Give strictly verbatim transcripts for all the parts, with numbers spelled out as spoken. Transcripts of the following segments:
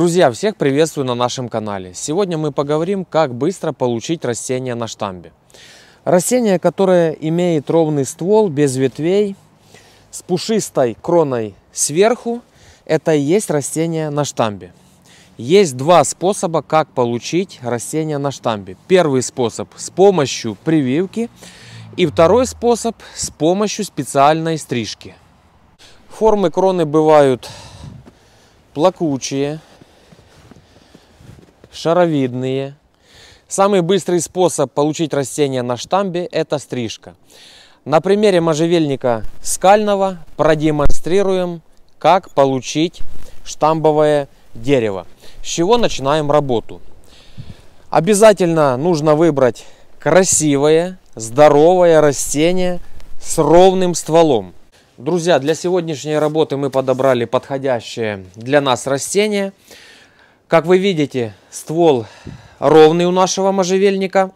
Друзья, всех приветствую на нашем канале. Сегодня мы поговорим, как быстро получить растение на штамбе. Растение, которое имеет ровный ствол, без ветвей, с пушистой кроной сверху, это и есть растение на штамбе. Есть два способа, как получить растение на штамбе. Первый способ с помощью прививки и второй способ с помощью специальной стрижки. Формы кроны бывают плакучие, шаровидные. Самый быстрый способ получить растение на штамбе – это стрижка. На примере можжевельника скального продемонстрируем, как получить штамбовое дерево. С чего начинаем работу? Обязательно нужно выбрать красивое, здоровое растение с ровным стволом. Друзья, для сегодняшней работы мы подобрали подходящее для нас растение. Как вы видите, ствол ровный у нашего можжевельника.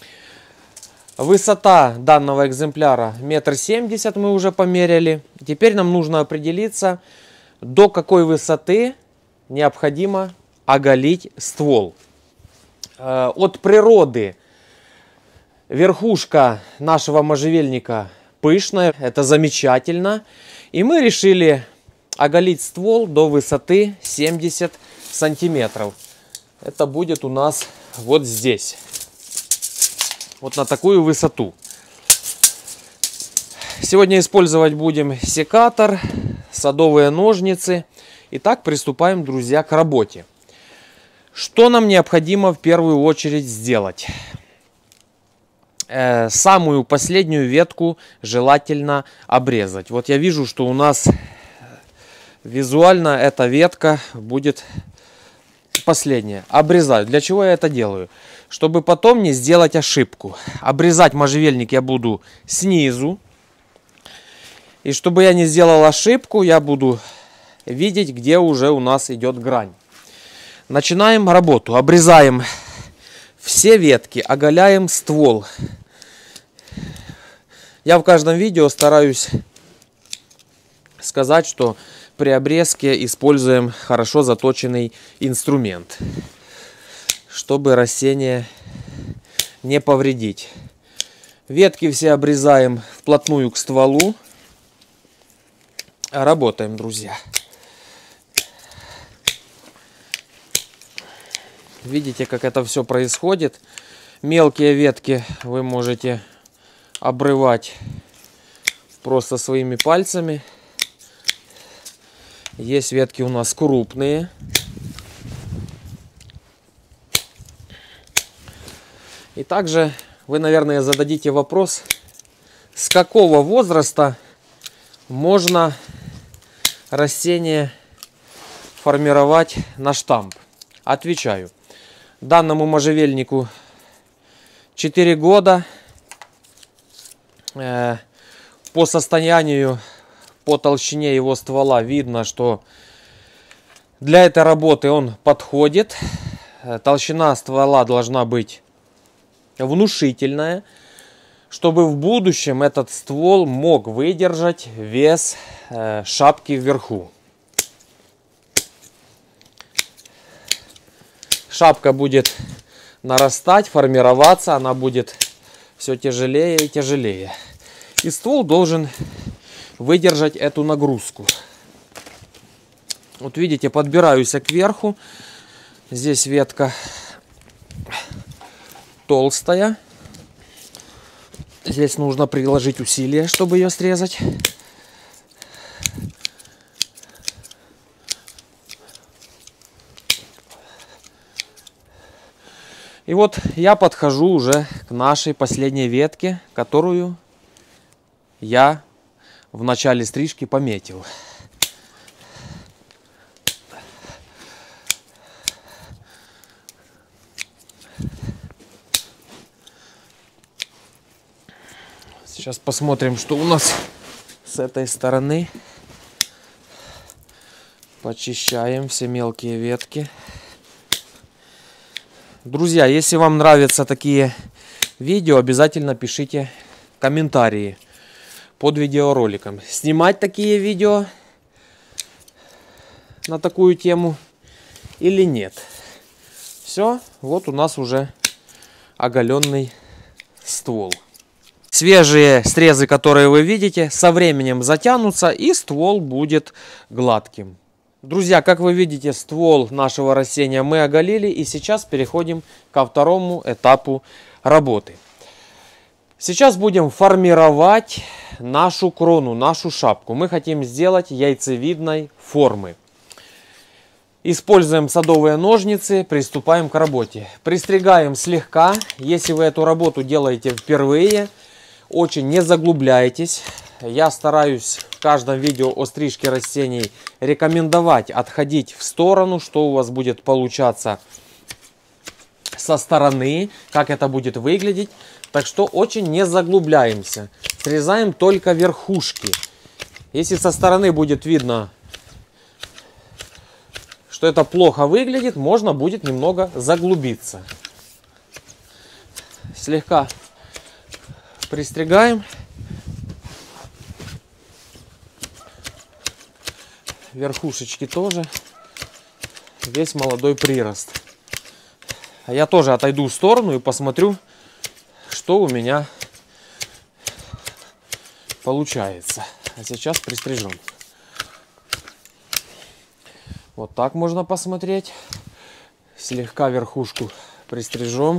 Высота данного экземпляра метр семьдесят мы уже померяли. Теперь нам нужно определиться, до какой высоты необходимо оголить ствол. От природы верхушка нашего можжевельника пышная, это замечательно. И мы решили оголить ствол до высоты семьдесят сантиметров. Это будет у нас вот здесь. Вот на такую высоту. Сегодня использовать будем секатор, садовые ножницы. Итак, приступаем, друзья, к работе. Что нам необходимо в первую очередь сделать? Э, самую последнюю ветку желательно обрезать. Вот я вижу, что у нас визуально эта ветка будет последняя. Обрезаю. Для чего я это делаю? Чтобы потом не сделать ошибку. Обрезать можжевельник я буду снизу. И чтобы я не сделал ошибку, я буду видеть, где уже у нас идет грань. Начинаем работу. Обрезаем все ветки, оголяем ствол. Я в каждом видео стараюсь сказать, что при обрезке используем хорошо заточенный инструмент, чтобы растение не повредить. Ветки все обрезаем вплотную к стволу. Работаем, друзья. Видите, как это все происходит. Мелкие ветки вы можете обрывать просто своими пальцами. Есть ветки у нас крупные. И также вы, наверное, зададите вопрос, с какого возраста можно растение формировать на штамб. Отвечаю. Данному можжевельнику четыре года. По состоянию, по толщине его ствола видно, что для этой работы он подходит. Толщина ствола должна быть внушительная, чтобы в будущем этот ствол мог выдержать вес шапки вверху. Шапка будет нарастать, формироваться, она будет все тяжелее и тяжелее. И ствол должен выдержать эту нагрузку. Вот видите, подбираюсь кверху. Здесь ветка толстая. Здесь нужно приложить усилия, чтобы ее срезать. И вот я подхожу уже к нашей последней ветке, которую я в начале стрижки пометил. Сейчас посмотрим, что у нас с этой стороны. Почищаем все мелкие ветки. Друзья, если вам нравятся такие видео, обязательно пишите комментарии под видеороликом. Снимать такие видео на такую тему или нет. Все, вот у нас уже оголенный ствол. Свежие срезы, которые вы видите, со временем затянутся и ствол будет гладким. Друзья, как вы видите, ствол нашего растения мы оголили, и сейчас переходим ко второму этапу работы. Сейчас будем формировать нашу крону, нашу шапку. Мы хотим сделать яйцевидной формы. Используем садовые ножницы, приступаем к работе. Пристригаем слегка. Если вы эту работу делаете впервые, очень не заглубляйтесь. Я стараюсь в каждом видео о стрижке растений рекомендовать отходить в сторону, что у вас будет получаться со стороны, как это будет выглядеть. Так что очень не заглубляемся. Срезаем только верхушки. Если со стороны будет видно, что это плохо выглядит, можно будет немного заглубиться. Слегка пристригаем. Верхушечки тоже. Весь молодой прирост. А я тоже отойду в сторону и посмотрю, что у меня получается. А сейчас пристрижем. Вот так можно посмотреть. Слегка верхушку пристрижем.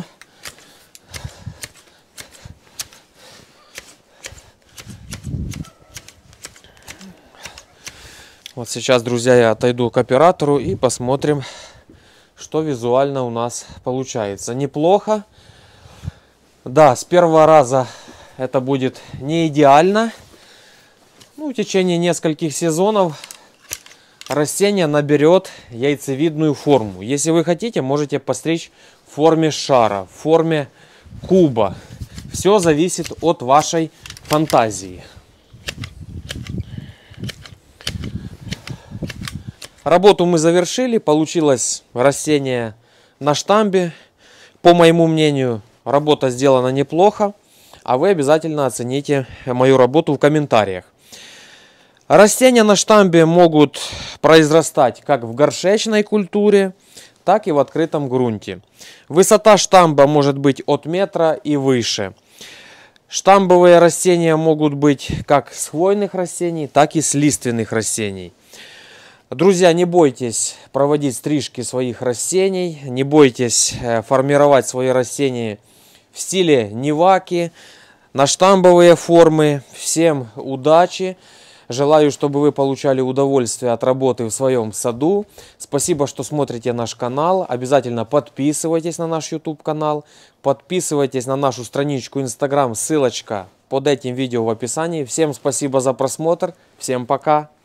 Вот сейчас, друзья, я отойду к оператору и посмотрим, что визуально у нас получается. Неплохо. Да, с первого раза это будет не идеально. Ну, в течение нескольких сезонов растение наберет яйцевидную форму. Если вы хотите, можете постричь в форме шара, в форме куба. Все зависит от вашей фантазии. Работу мы завершили. Получилось растение на штамбе. По моему мнению, работа сделана неплохо. А вы обязательно оцените мою работу в комментариях. Растения на штамбе могут произрастать как в горшечной культуре, так и в открытом грунте. Высота штамба может быть от метра и выше. Штамбовые растения могут быть как с хвойных растений, так и с лиственных растений. Друзья, не бойтесь проводить стрижки своих растений, не бойтесь формировать свои растения в стиле ниваки, на штамбовые формы. Всем удачи! Желаю, чтобы вы получали удовольствие от работы в своем саду. Спасибо, что смотрите наш канал. Обязательно подписывайтесь на наш YouTube канал. Подписывайтесь на нашу страничку Instagram. Ссылочка под этим видео в описании. Всем спасибо за просмотр. Всем пока.